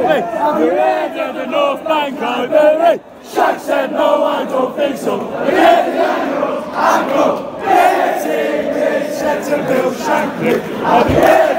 Hey, we're at the North Bank Library. Shaq said, no, I don't think so. We had the Anglo, getting rich, that's a Bill Shankly. I'll be